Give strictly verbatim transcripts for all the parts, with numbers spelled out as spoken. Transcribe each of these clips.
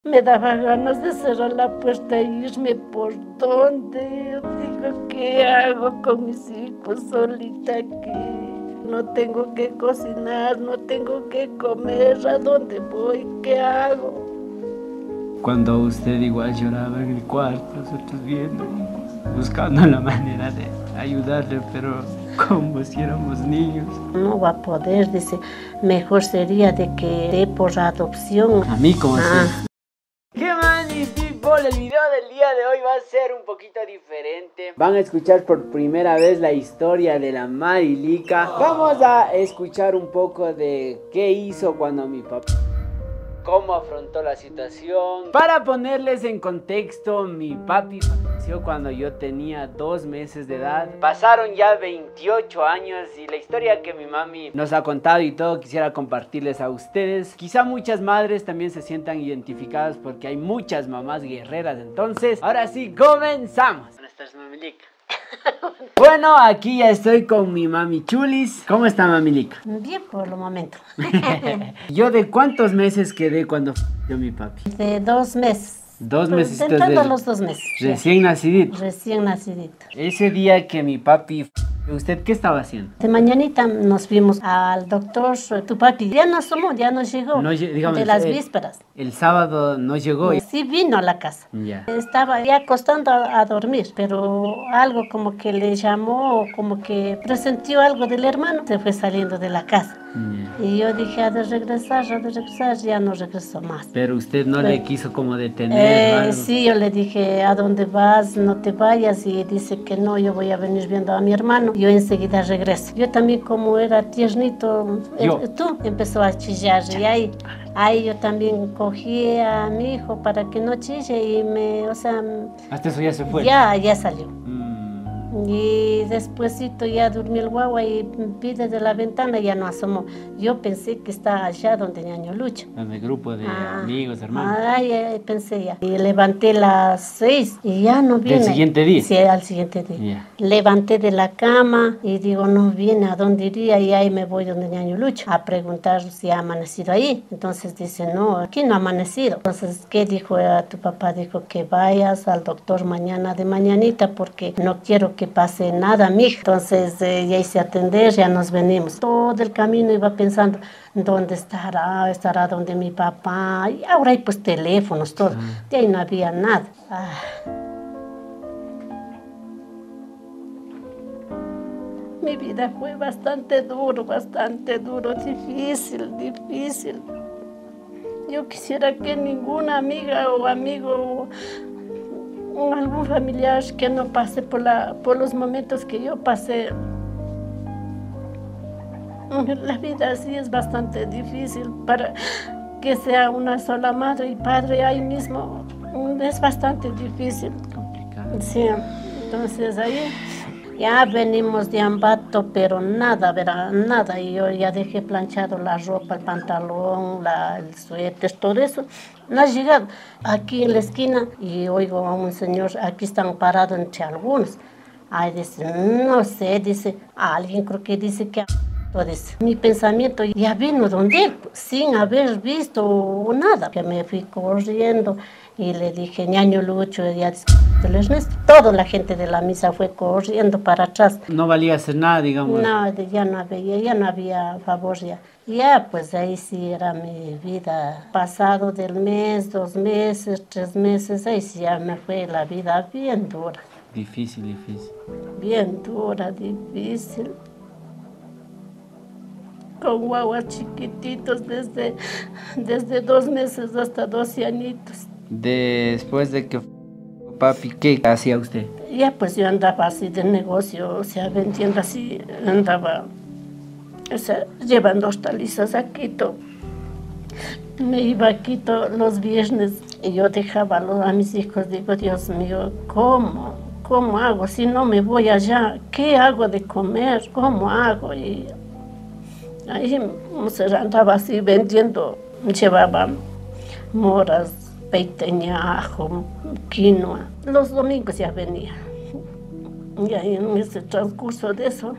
Me daba ganas de cerrar la puerta e irme por dónde. Yo digo, ¿qué hago con mis hijos solita aquí? No tengo que cocinar, no tengo que comer. ¿A dónde voy? ¿Qué hago? Cuando usted igual lloraba en el cuarto, nosotros viendo, buscando la manera de ayudarle, pero como si éramos niños. No va a poder, dice, mejor sería de que dé por adopción. A mí como ah. así. ¿Qué mani people? El video del día de hoy va a ser un poquito diferente. Van a escuchar por primera vez la historia de la Marilica. Vamos a escuchar un poco de qué hizo cuando mi papá... cómo afrontó la situación. Para ponerles en contexto, mi papi falleció cuando yo tenía dos meses de edad. Pasaron ya veintiocho años y la historia que mi mami nos ha contado y todo quisiera compartirles a ustedes. Quizá muchas madres también se sientan identificadas porque hay muchas mamás guerreras. Entonces, ahora sí, comenzamos. Buenas tardes, Mamilica. Bueno, aquí ya estoy con mi mami Chulis. ¿Cómo está, Mamilica? Bien por el momento. ¿Yo de cuántos meses quedé cuando falleció mi papi? De dos meses. Dos meses. Entrando a los dos meses. Recién nacidito. Recién nacidito. Ese día que mi papi... ¿Usted qué estaba haciendo? De mañanita nos fuimos al doctor, tu papi. Ya nos tomó, ya nos llegó. No, digamos, de las el, vísperas. El sábado no llegó. Y... sí vino a la casa. Ya. Estaba ya acostando a, a dormir, pero algo como que le llamó, como que presentió algo del hermano. Se fue saliendo de la casa. Ya. Y yo dije, ha de regresar, ha de regresar, ya no regresó más. Pero usted no pero, le quiso como detener. Eh, algo. Sí, yo le dije, ¿a dónde vas? No te vayas. Y dice que no, yo voy a venir viendo a mi hermano. Yo enseguida regreso. Yo también, como era tiernito, yo. tú empezó a chillar. Y ahí, ahí yo también cogí a mi hijo para que no chille y me, o sea... Hasta eso ya se fue. Ya, ya salió. Mm. Y despuésito ya durmió el guagua y vi desde la ventana, ya no asomó. Yo pensé que estaba allá donde ñaño Lucho. En el grupo de ah, amigos, hermanos. Ay, ay, pensé ya. Y levanté las seis y ya no viene. ¿Del siguiente día? Sí, al siguiente día. Yeah. Levanté de la cama y digo, no viene, ¿a dónde iría? Y ahí me voy donde ñaño Lucho a preguntar si ha amanecido ahí. Entonces dice, no, aquí no ha amanecido. Entonces, ¿qué dijo a tu papá? Dijo que vayas al doctor mañana de mañanita porque no quiero que pase nada, mija. Entonces eh, ya hice atender, ya nos venimos. Todo el camino iba pensando, ¿dónde estará? ¿Estará donde mi papá? Y ahora hay pues teléfonos, todo. Ah. De ahí no había nada. Ah. Mi vida fue bastante duro, bastante duro, difícil, difícil. Yo quisiera que ninguna amiga o amigo o algún familiar que no pase por, la, por los momentos que yo pasé. La vida así es bastante difícil para que sea una sola madre y padre ahí mismo. Es bastante difícil. Complicado. Sí, entonces ahí ya venimos de Ambato, pero nada, verá, nada. Y yo ya dejé planchado la ropa, el pantalón, la, el suéter, todo eso. No ha llegado. Aquí en la esquina y oigo a un señor, aquí están parados entre algunos. Ay, dice, no sé, dice, alguien creo que dice que... Entonces, mi pensamiento ya vino donde él, sin haber visto nada. Que me fui corriendo y le dije, ñaño Lucho, ya del Ernesto. Toda la gente de la misa fue corriendo para atrás. No valía hacer nada, digamos. No, ya no había, ya no había favor ya. Ya, pues ahí sí era mi vida. Pasado del mes, dos meses, tres meses, ahí sí ya me fue la vida bien dura. Difícil, difícil. Bien dura, difícil. Con guaguas chiquititos desde, desde dos meses hasta doce añitos. Después de que papi, ¿qué hacía usted? Ya pues yo andaba así de negocio, o sea, vendiendo así, andaba, o sea, llevando hortalizas a Quito. Me iba a Quito los viernes y yo dejaba a mis hijos, digo, Dios mío, ¿cómo? ¿Cómo hago? Si no me voy allá, ¿qué hago de comer? ¿Cómo hago? Y ahí andaba así vendiendo, llevaba moras, peiteña, ajo, quinoa. Los domingos ya venía. Y ahí en ese transcurso de eso,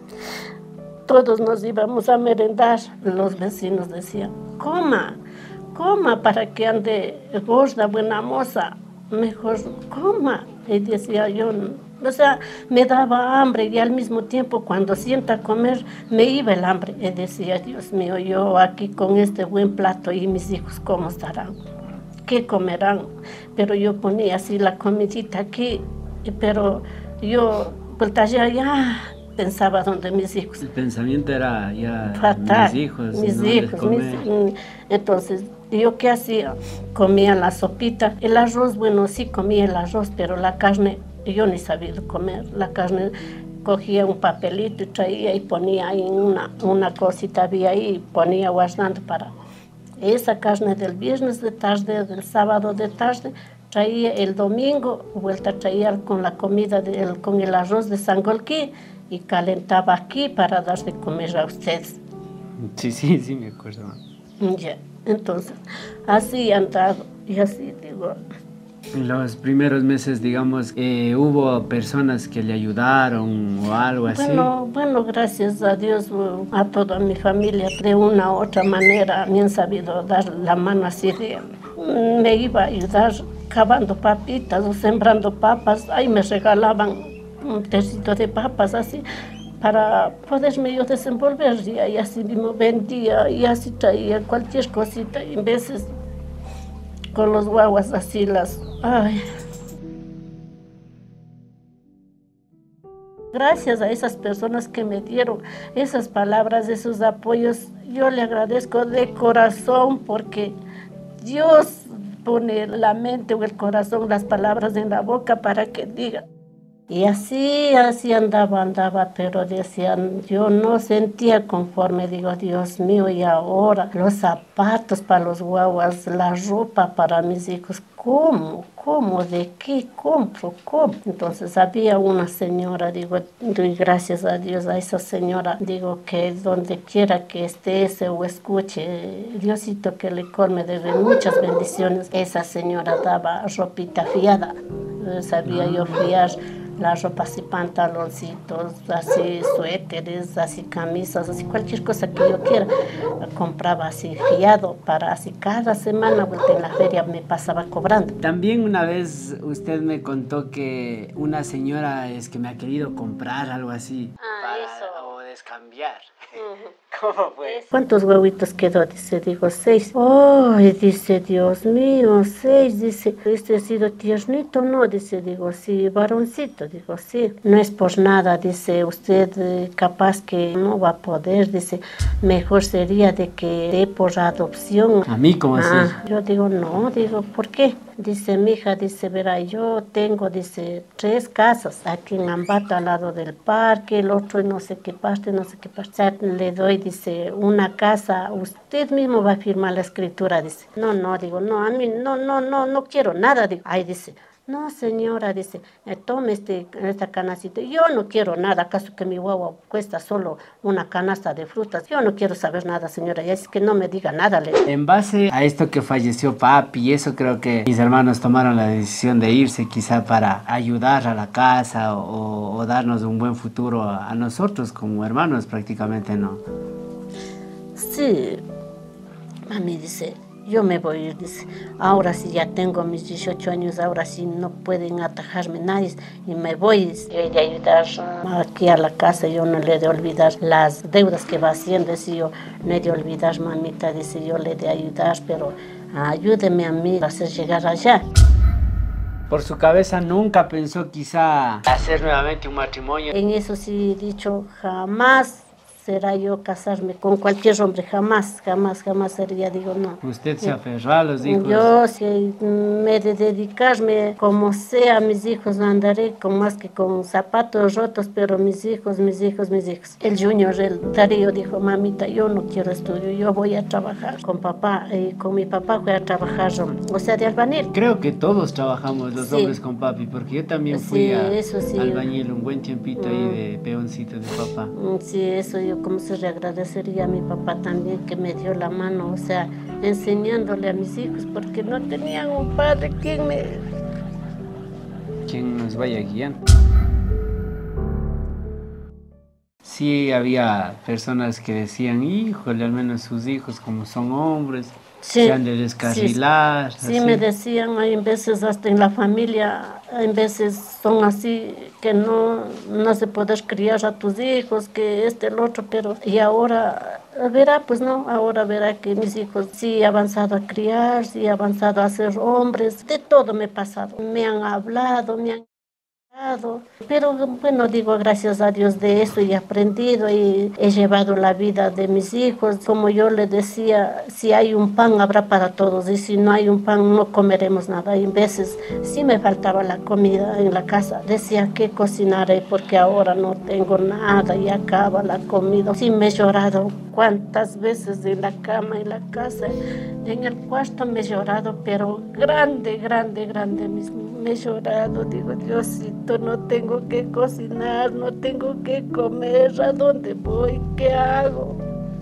todos nos íbamos a merendar. Los vecinos decían, coma, coma para que ande gorda, buena moza, mejor coma. Y decía yo, o sea, me daba hambre y al mismo tiempo cuando sienta comer me iba el hambre. Y decía, Dios mío, yo aquí con este buen plato y mis hijos, ¿cómo estarán? ¿Qué comerán? Pero yo ponía así la comidita aquí, pero yo volteaba ya, pensaba donde mis hijos. El pensamiento era ya fatal, mis hijos. Mis no hijos, mis, entonces, ¿yo qué hacía? Comía la sopita, el arroz, bueno, sí comía el arroz, pero la carne, yo ni sabía comer. La carne, cogía un papelito y traía y ponía ahí una, una cosita, había ahí, y ponía guardando para esa carne del viernes de tarde, del sábado de tarde, traía el domingo, vuelta traía con la comida, de, con el arroz de sangolquí y calentaba aquí para dar de comer a ustedes. Sí, sí, sí, me acuerdo. Ya, entonces, así han dado y así digo. En los primeros meses, digamos, eh, ¿hubo personas que le ayudaron o algo así? Bueno, bueno, gracias a Dios, a toda mi familia, de una u otra manera me han sabido dar la mano así de, me iba a ayudar cavando papitas o sembrando papas, ahí me regalaban un tercito de papas así, para poderme yo desenvolver, y así mismo vendía y así traía cualquier cosita, y a veces con los guaguas así las... Ay. Gracias a esas personas que me dieron esas palabras, esos apoyos, yo le agradezco de corazón, porque Dios pone la mente o el corazón, las palabras en la boca para que digan. Y así, así andaba, andaba, pero decían, yo no sentía conforme, digo, Dios mío, y ahora los zapatos para los guaguas, la ropa para mis hijos, ¿cómo? ¿Cómo? ¿De qué compro? ¿Cómo? Entonces había una señora, digo, doy gracias a Dios a esa señora, digo, que donde quiera que esté ese o escuche, Diosito que le colme de muchas bendiciones. Esa señora daba ropita fiada, sabía yo fiar las ropas y pantaloncitos, así suéteres, así camisas, así cualquier cosa que yo quiera, compraba así fiado para así cada semana vuelta en la feria me pasaba cobrando. También una vez usted me contó que una señora es que me ha querido comprar algo así ah, para eso. o descambiar. Uh-huh. ¿Cómo fue? ¿Cuántos huevitos quedó? Dice, digo, seis. ¡Ay! Dice, Dios mío, seis. Dice, ¿este ha sido tiernito? No, dice, digo, sí, varoncito. Digo, sí. No es por nada, dice, usted eh, capaz que no va a poder. Dice, mejor sería de que dé por adopción. ¿A mí cómo así? Ah, yo digo, no, digo, ¿por qué? Dice, mi hija, dice, verá, yo tengo, dice, tres casas aquí en Ambato, al lado del parque, el otro en no sé qué parte, no sé qué parte. O sea, le doy, dice, una casa, usted mismo va a firmar la escritura, dice. No, no, digo, no, a mí, no, no, no, no quiero nada, digo. Ay, dice, no, señora, dice, eh, tome este, esta canastita. Yo no quiero nada, acaso que mi guagua cuesta solo una canasta de frutas. Yo no quiero saber nada, señora, y es que no me diga nada. Le... En base a esto que falleció papi, y eso creo que mis hermanos tomaron la decisión de irse quizá para ayudar a la casa o, o darnos un buen futuro a, a nosotros como hermanos prácticamente, ¿no? Sí, mami dice, yo me voy a ir, dice, ahora sí ya tengo mis dieciocho años, ahora sí no pueden atajarme nadie y me voy, dice, yo he de ayudar aquí a la casa, yo no le he de olvidar las deudas que va haciendo, dice, yo no he de olvidar, mamita, dice, yo le he de ayudar, pero ayúdeme a mí a hacer llegar allá. Por su cabeza nunca pensó quizá hacer nuevamente un matrimonio. En eso sí he dicho, jamás será yo casarme con cualquier hombre, jamás, jamás, jamás sería, digo, no. Usted se aferró a los hijos. Yo si me de dedicarme como sea a mis hijos, no andaré con más que con zapatos rotos, pero mis hijos, mis hijos, mis hijos. El Junior, el Darío dijo, mamita, yo no quiero estudio, yo voy a trabajar con papá, y con mi papá voy a trabajar, o sea, de albañil. Creo que todos trabajamos los sí. hombres con papi, porque yo también fui sí, a eso sí. albañil un buen tiempito mm. ahí de peoncito de papá. Sí, eso yo como se le agradecería a mi papá también que me dio la mano, o sea, enseñándole a mis hijos, porque no tenían un padre quien me... quien nos vaya guiando. Sí, había personas que decían, híjole, al menos sus hijos como son hombres, sí, se han de descarrilar. Sí, sí, me decían, hay veces hasta en la familia, hay veces son así, que no, no se puedes criar a tus hijos, que este, el otro, pero y ahora verá, pues no, ahora verá que mis hijos sí han avanzado a criar, sí han avanzado a ser hombres, de todo me he pasado, me han hablado, me han... Pero bueno, digo gracias a Dios de eso y he aprendido y he llevado la vida de mis hijos. Como yo le decía, si hay un pan habrá para todos y si no hay un pan no comeremos nada. Y a veces sí me faltaba la comida en la casa. Decía que cocinaré porque ahora no tengo nada y acaba la comida. Sí me he llorado cuántas veces en la cama, en la casa, en el cuarto me he llorado, pero grande, grande, grande mismo. Me he llorado, digo, Diosito, no tengo que cocinar, no tengo que comer, ¿a dónde voy? ¿Qué hago?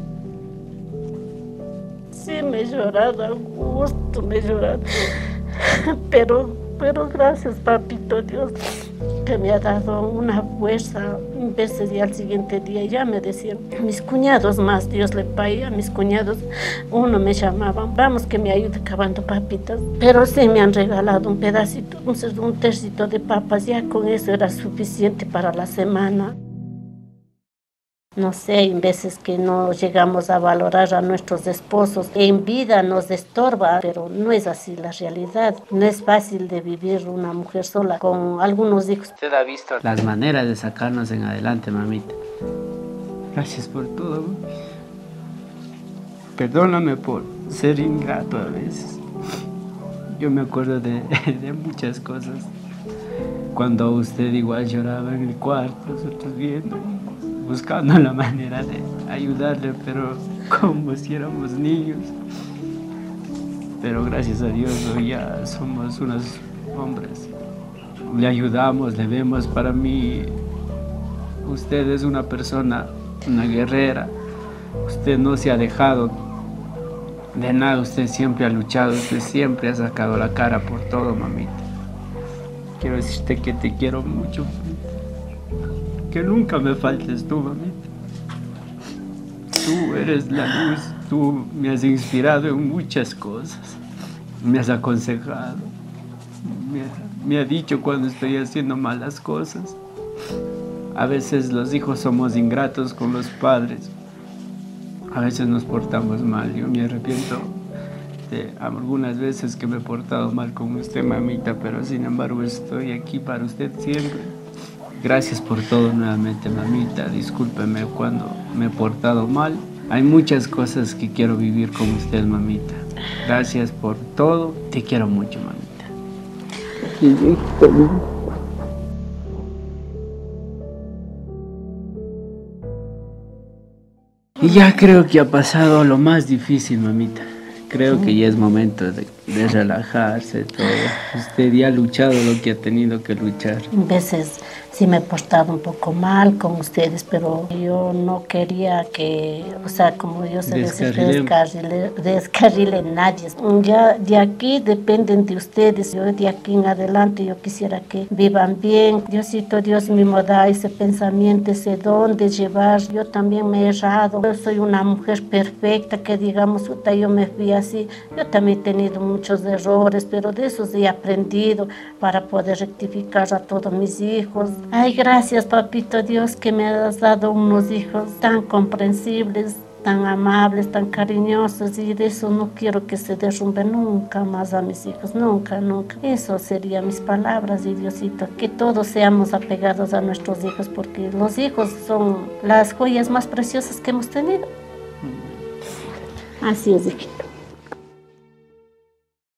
Sí, me he llorado a gusto, me he llorado, pero, pero gracias, papito Dios, que me ha dado una fuerza. A veces y al siguiente día ya me decían, mis cuñados más, Dios le pague a mis cuñados, uno me llamaban, vamos que me ayude cavando papitas, pero sí me han regalado un pedacito, un, un tercito de papas, ya con eso era suficiente para la semana. No sé, hay veces que no llegamos a valorar a nuestros esposos. En vida nos estorba, pero no es así la realidad. No es fácil de vivir una mujer sola con algunos hijos. Usted ha visto las maneras de sacarnos en adelante, mamita. Gracias por todo, mami. Perdóname por ser ingrato a veces. Yo me acuerdo de, de muchas cosas. Cuando usted igual lloraba en el cuarto, nosotros viendo, buscando la manera de ayudarle, pero como si éramos niños. Pero gracias a Dios hoy ya somos unos hombres. Le ayudamos, le vemos. Para mí, usted es una persona, una guerrera. Usted no se ha dejado de nada, usted siempre ha luchado, usted siempre ha sacado la cara por todo, mamita. Quiero decirte que te quiero mucho. Que nunca me faltes tú, mamita. Tú eres la luz, tú me has inspirado en muchas cosas. Me has aconsejado, me ha, me ha dicho cuando estoy haciendo malas cosas. A veces los hijos somos ingratos con los padres. A veces nos portamos mal. Yo me arrepiento de algunas veces que me he portado mal con usted, mamita, pero sin embargo estoy aquí para usted siempre. Gracias por todo nuevamente, mamita. Discúlpeme cuando me he portado mal. Hay muchas cosas que quiero vivir con usted, mamita. Gracias por todo. Te quiero mucho, mamita. Y ya creo que ha pasado lo más difícil, mamita. Creo que ya es momento de, de relajarse, todo. Usted ya ha luchado lo que ha tenido que luchar. A veces sí me he portado un poco mal con ustedes, pero yo no quería que, o sea, como yo se descarrile, descarrile nadie. Ya de aquí dependen de ustedes. Yo de aquí en adelante yo quisiera que vivan bien. Diosito Dios mismo da ese pensamiento, ese don de llevar. Yo también me he errado. Yo soy una mujer perfecta que digamos, yo me fui así. Yo también he tenido muchos errores, pero de esos he aprendido para poder rectificar a todos mis hijos. Ay, gracias, papito Dios, que me has dado unos hijos tan comprensibles, tan amables, tan cariñosos, y de eso no quiero que se derrumbe nunca más a mis hijos, nunca, nunca. Eso serían mis palabras, y Diosito, que todos seamos apegados a nuestros hijos, porque los hijos son las joyas más preciosas que hemos tenido. Así es, hijito.